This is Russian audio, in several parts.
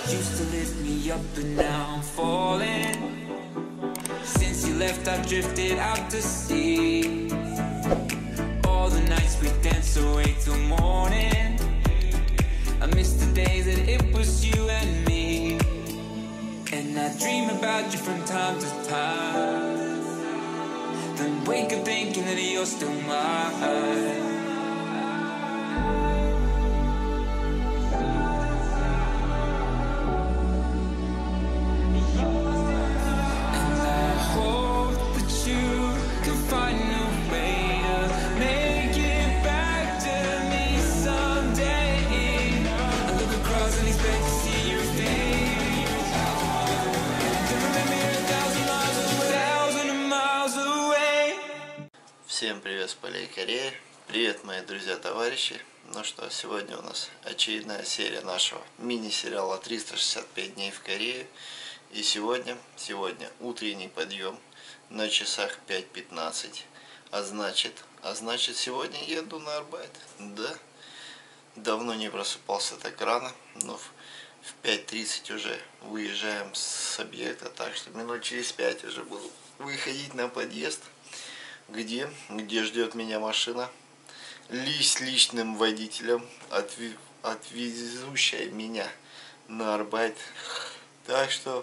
Used to lift me up, but now I'm falling. Since you left, I drifted out to sea. All the nights we danced away till morning. I miss the days that it was you and me. And I dream about you from time to time. Then wake up thinking that you're still mine. Всем привет с полей Кореи, привет мои друзья-товарищи. Ну что, сегодня у нас очередная серия нашего мини-сериала 365 дней в Корее. И сегодня утренний подъем на часах 5:15. А значит сегодня еду на Арбайт. Да, давно не просыпался так рано, но в 5:30 уже выезжаем с объекта, так что минут через 5 уже буду выходить на подъезд. Где ждет меня машина с личным водителем, отвезущая меня на Арбайт. Так что,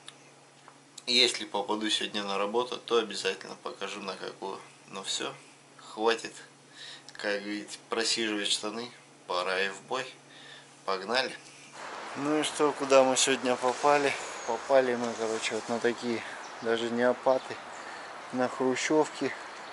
если попаду сегодня на работу, то обязательно покажу на какую. Ну все, хватит, как говорится, просиживать штаны, пора и в бой. Погнали. Ну и что, куда мы сегодня попали? Попали мы, короче, вот на такие, даже не опаты, на хрущевки.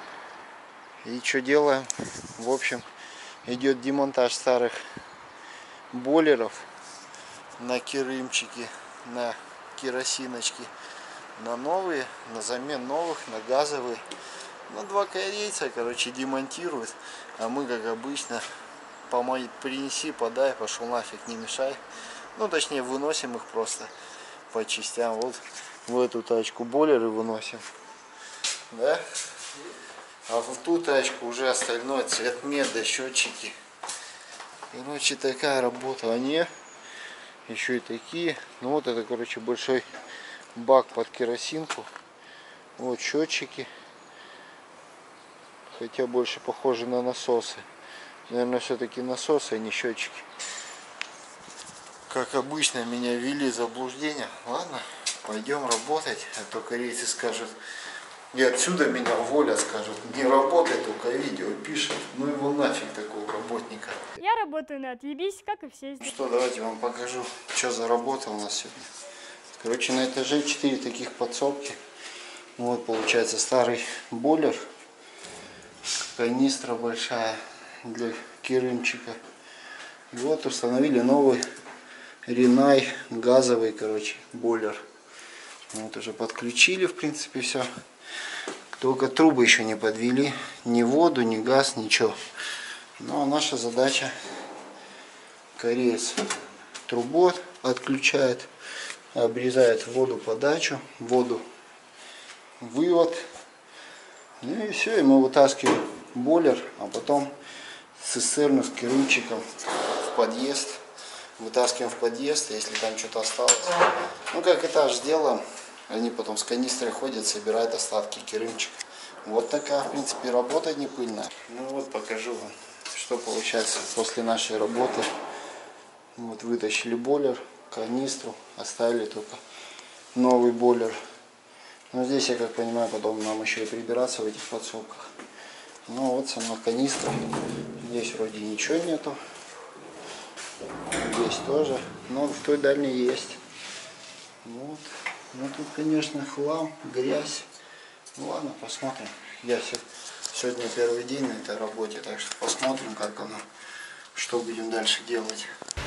И что делаем? В общем, идет демонтаж старых бойлеров на керамчики, на керосиночки, на новые, на замен новых, на газовые. Ну, два корейца, короче, демонтируют, а мы, как обычно, принеси, подай, пошел нафиг, не мешай. Ну, точнее, выносим их просто по частям. Вот в эту тачку бойлеры выносим, да? А в ту тачку уже остальное, цветмет, да счетчики. Короче, такая работа. Они еще и такие. Ну вот это, короче, большой бак под керосинку. Вот счетчики. Хотя больше похожи на насосы. Наверное, все-таки насосы, а не счетчики. Как обычно, меня ввели в заблуждение. Ладно, пойдем работать. А то корейцы скажут... И отсюда меня уволят, скажут, не работай, только видео пишет. Ну его нафиг, такого работника. Я работаю на отъебись, как и все здесь. Что, давайте вам покажу, что за работа у нас сегодня. Короче, на этаже 4 таких подсобки. Вот получается старый бойлер. Канистра большая для керамчика. И вот установили новый Ринай газовый, короче, бойлер. Вот уже подключили, в принципе, все. Только трубы еще не подвели, ни воду, ни газ, ничего. Ну а наша задача, кореец трубу отключает, обрезает воду подачу, воду вывод. Ну и все, и мы вытаскиваем бойлер, а потом цистерну с керамчиком в подъезд. Вытаскиваем в подъезд, если там что-то осталось. Ну как этаж сделаем. Они потом с канистрой ходят, собирают остатки керамчика. Вот такая, в принципе, работа не пыльная. Ну вот покажу вам, что получается после нашей работы. Вот вытащили бойлер, канистру, оставили только новый бойлер. Но здесь, я как понимаю, потом нам еще и прибираться в этих подсобках. Ну вот сама канистра. Здесь вроде ничего нету. Здесь тоже, но в той дальней есть. Вот. Ну тут, конечно, хлам, грязь. Ну ладно, посмотрим. Я сегодня первый день на этой работе, так что посмотрим, как оно, что будем дальше делать.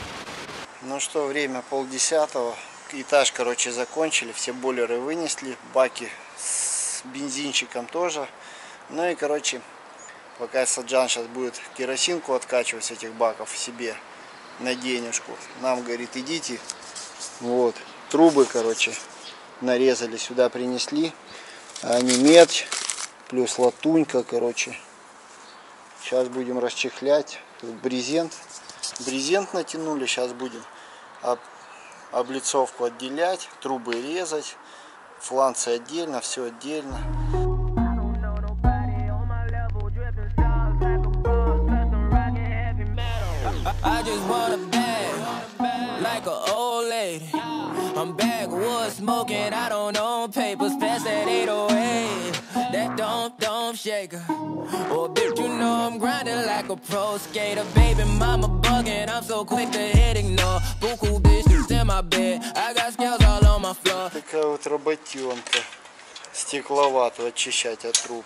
Ну что, время 9:30. Этаж, короче, закончили, все бойлеры вынесли, баки с бензинчиком тоже. Ну и, короче, пока Саджан сейчас будет керосинку откачивать с этих баков себе на денежку, нам говорит, идите, вот, трубы, короче, нарезали, сюда принесли, они медь, плюс латунька, короче. Сейчас будем расчехлять, тут брезент натянули, сейчас будем облицовку отделять, трубы резать, фланцы отдельно, все отдельно. I just want a bag, like an old lady. I'm backwoods smoking, I don't own papers, pass that 808. That don't shake her. Oh, bitch, you know I'm grinding like a pro skater. Baby mama bugging, I'm so quick to hit ignore. Buku bitches in my bed, I got scales all on my floor. Такая вот работенка. Стекловатую очищать от труб.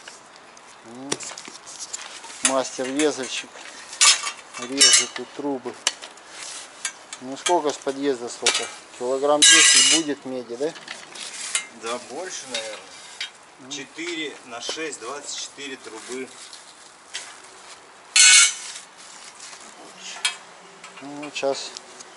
Мастер-вязальщик режет тут трубы. Ну сколько с подъезда столько? Килограмм 10 будет меди, да? Да, больше, наверное. 4 на 6, 24 трубы. Ну, сейчас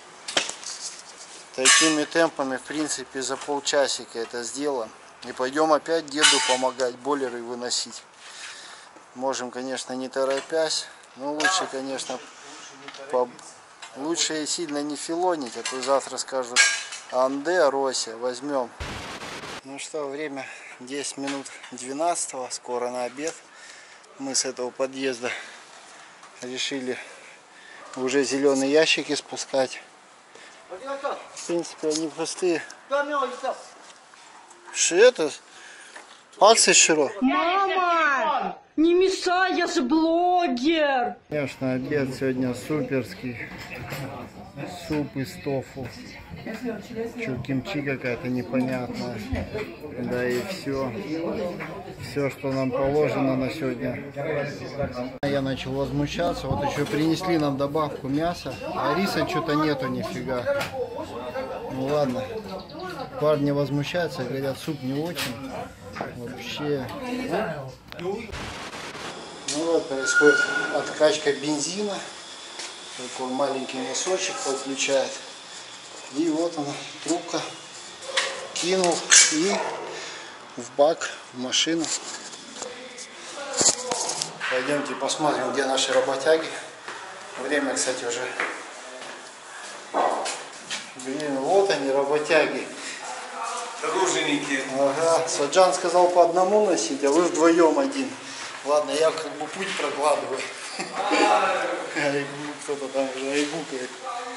такими темпами, в принципе, за полчасика это сделаем. И пойдем опять деду помогать бойлеры выносить. Можем, конечно, не торопясь, но лучше, конечно, лучше сильно не филонить, а то завтра скажут Анде, Рося, возьмем. Ну что, время 10 минут 12, скоро на обед. Мы с этого подъезда решили уже зеленые ящики спускать. В принципе, они простые. Что это? Акция широ. Мама! Не мешай, я же блогер! Конечно, обед сегодня суперский. Суп из тофу. Кимчи какая-то непонятная. Да и все. Все, что нам положено на сегодня. Я начал возмущаться. Вот еще принесли нам добавку мяса. А риса что-то нету нифига. Ну ладно. Парни возмущаются, говорят, суп не очень. Вообще. Ну вот происходит откачка бензина. Такой маленький носочек подключает. И вот она, трубка. Кинул и в бак, в машину. Пойдемте посмотрим, где наши работяги. Время, кстати, уже. Блин, вот они, работяги. Труженики. Ага, Саджан сказал по одному носить, а вы вдвоем один. Ладно, я как бы путь прокладываю. Кто-то там уже айгукает.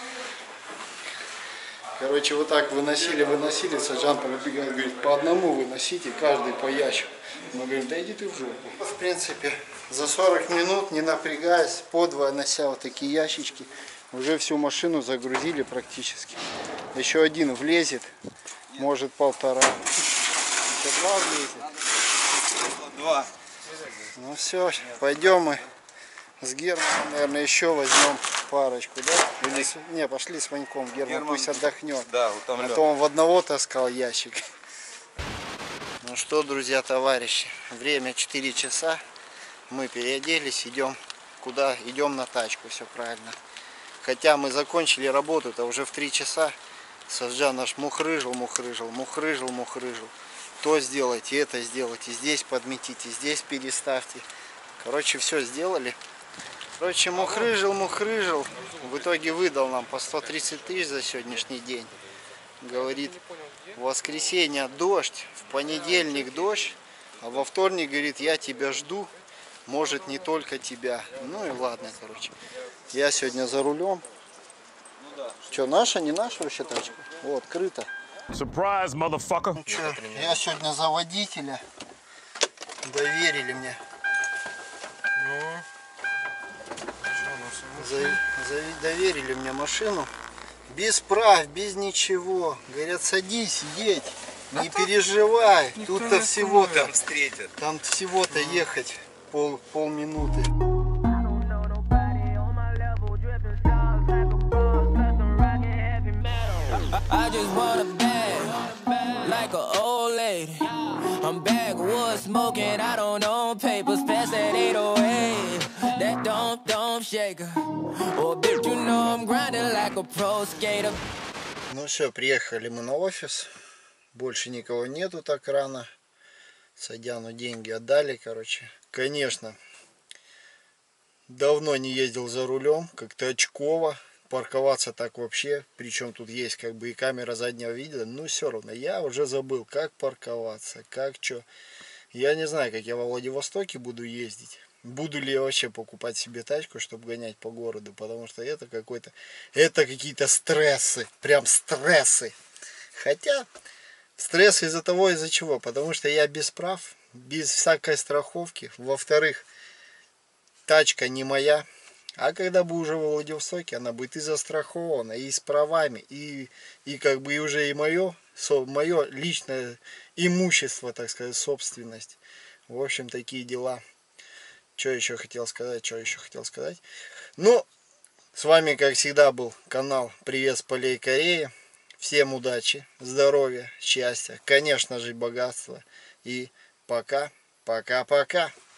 Короче, вот так выносили, Саджан пробегает, говорит, по одному выносите, каждый по ящику. Мы говорим, да иди ты в жопу. В принципе, за 40 минут, не напрягаясь, подвое нося вот такие ящички, уже всю машину загрузили практически. Еще один влезет, может 1,5. Еще 2 влезет. 2. Ну все, пойдем мы с Германом, наверное, еще возьмем парочку, да? Или... Не, пошли с Ваньком, Герман пусть отдохнет. Да, а то он в одного таскал ящик. Ну что, друзья, товарищи, время 4 часа. Мы переоделись, идем куда? Идем на тачку, все правильно. Хотя мы закончили работу-то уже в 3 часа. Саджан наш мухрыжил. То сделайте, это сделайте, здесь подметите, здесь переставьте. Короче, все сделали. Короче, мухрыжил. В итоге выдал нам по 130 тысяч за сегодняшний день. Говорит, в воскресенье дождь, в понедельник дождь, а во вторник, говорит, я тебя жду. Может, не только тебя. Ну и ладно, короче. Я сегодня за рулем. Что, наша, не наша вообще тачка? Вот, крыто. Surprise, motherfucker. Ну что, я сегодня за водителя. Доверили мне. Доверили мне машину. Без прав, без ничего. Говорят, садись, едь. Не переживай. Тут-то всего-то. Там всего-то ехать полминуты. I just want a bag, like an old lady. I'm backwoods smoking, I don't own papers, pass that 808. That don't shake her. Oh, bitch, you know I'm grinding like a pro skater. Ну все, приехали мы на офис. Больше никого нету так рано. Садяну деньги отдали, короче. Конечно, давно не ездил за рулем, как-то очково. парковаться так вообще, причем тут есть как бы и камера заднего вида, но все равно я уже забыл, как парковаться, как что. Я не знаю, как я во Владивостоке буду ездить. Буду ли я вообще покупать себе тачку, чтобы гонять по городу, потому что это какие-то стрессы, прям стрессы. Хотя стресс из-за того, из-за чего, потому что я без прав, без всякой страховки. Во-вторых, тачка не моя. А когда бы уже во Владивостоке, она будет и застрахована, и с правами, и как бы и уже и мое личное имущество, так сказать, собственность. В общем, такие дела. Что еще хотел сказать? Ну, с вами, как всегда, был канал Привет с полей Кореи. Всем удачи, здоровья, счастья, конечно же, богатства. И пока.